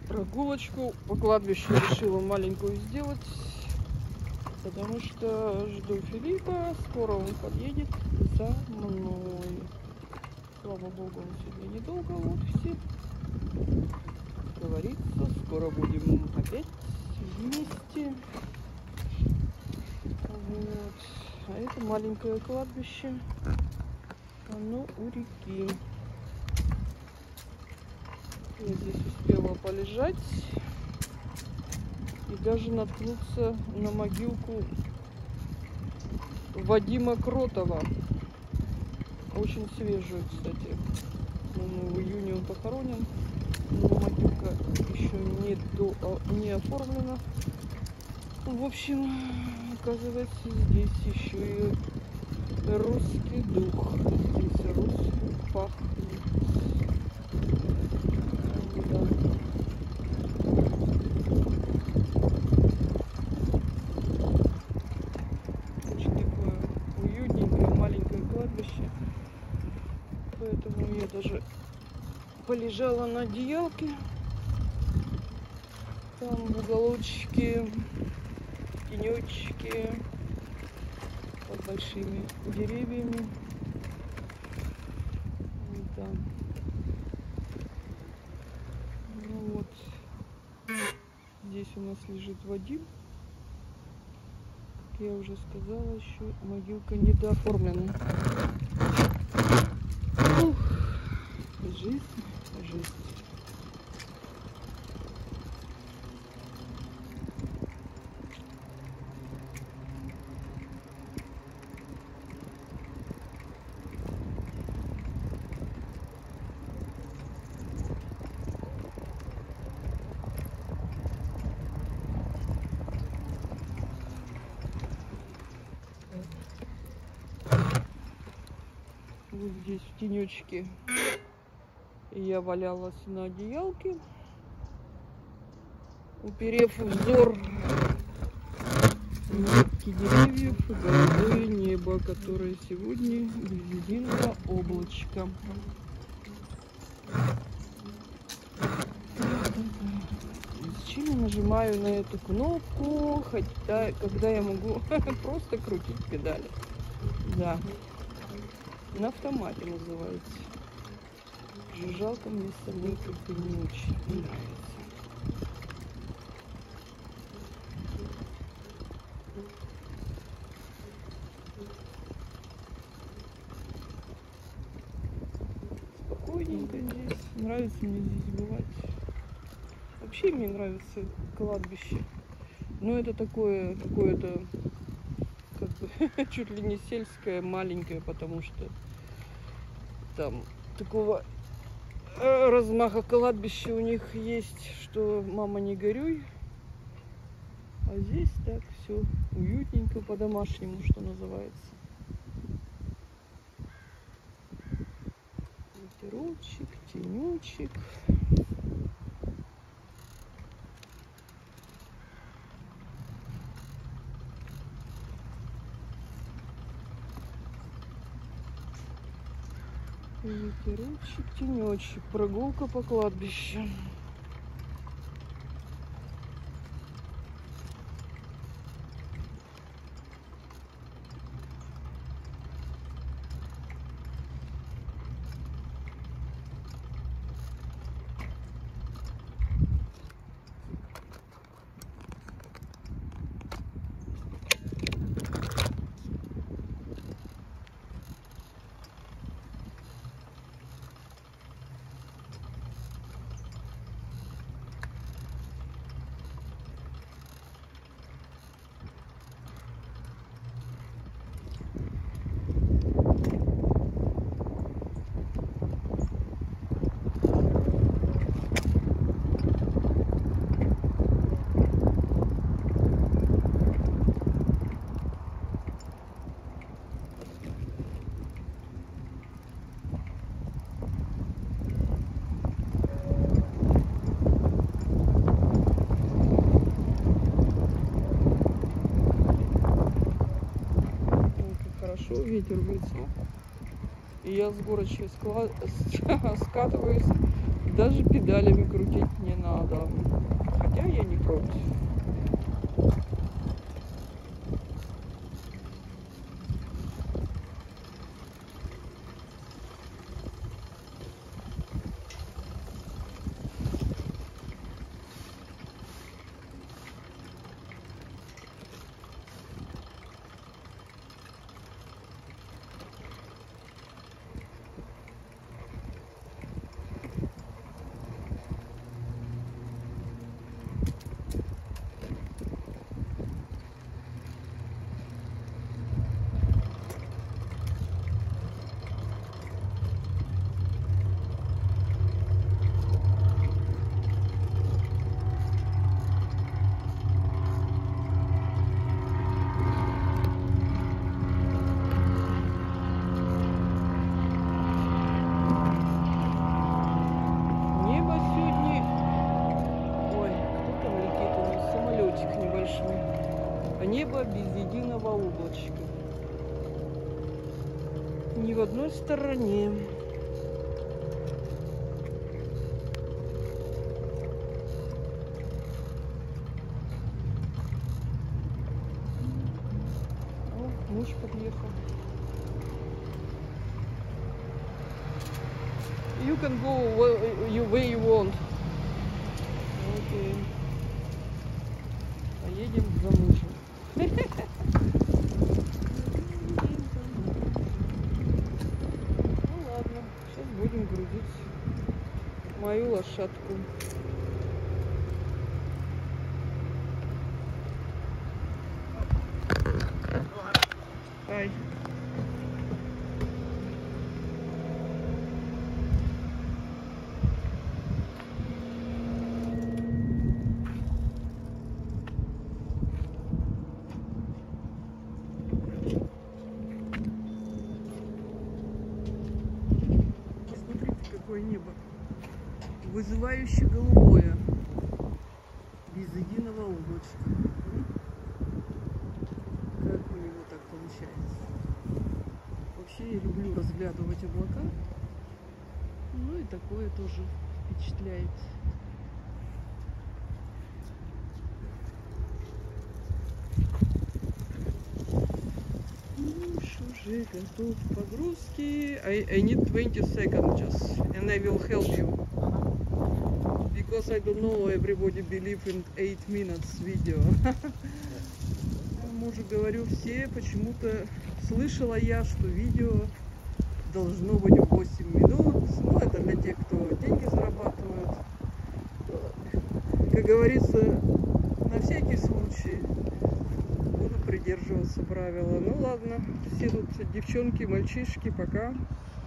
Прогулочку по кладбищу решила маленькую сделать, потому что жду Филиппа, скоро он подъедет за мной. Слава богу, он сегодня недолго, вот все. Говорится, скоро будем опять вместе. Вот. А это маленькое кладбище, оно у реки. Я здесь успела полежать и даже наткнуться на могилку Вадима Кротова. Очень свежую, кстати. В июне он похоронен, но могилка еще не оформлена. В общем, оказывается, здесь еще и русский дух. Здесь Русь пахнет. Да. Очень такое уютненькое маленькое кладбище. Поэтому я даже полежала на одеялке. Там в уголочке, тенечки под большими деревьями. Да. Ну вот, здесь у нас лежит Вадим. Как я уже сказала, еще могилка недооформлена. Ух, жизнь, жизнь. Вот здесь в тенечке я валялась на одеялке, уперев взор в ветки деревьев и голубое небо, которое сегодня без единого облачка. Зачем я нажимаю на эту кнопку, хотя когда я могу просто крутить педали? Да. На автомате называется. Жужжалка мне самой как-то не очень нравится. Спокойненько здесь. Нравится мне здесь бывать. Вообще мне нравится кладбище. Но это такое какое-то как бы чуть ли не сельское, маленькое, потому что там такого размаха кладбища у них есть, что мама не горюй. А здесь так все уютненько, по-домашнему, что называется. Ветерочек, тенечек. Ветерочек, тенечек. Прогулка по кладбищу. Ветер в лицо. И я с горочки скатываюсь Даже педалями крутить не надо. Хотя я не против. Небо без единого облачка. Ни в одной стороне. О, муж подъехал. You can go where you want. Окей. Поедем за мужем. Ну ладно, сейчас будем грузить мою лошадку. Ай. Какое небо, вызывающе голубое, без единого облачка. Как у него так получается? Вообще я люблю разглядывать облака, ну и такое тоже впечатляет. Уже готов к погрузке. I need 20 seconds just, and I will help you. Because I don't know, everybody believe in 8 minutes video. Мужу говорю, все почему-то слышала я, что видео должно быть 8 минут. Ну, это для тех, кто деньги зарабатывает. Как говорится, на всякий случай придерживаться правила. Ну ладно, все тут девчонки, мальчишки, пока.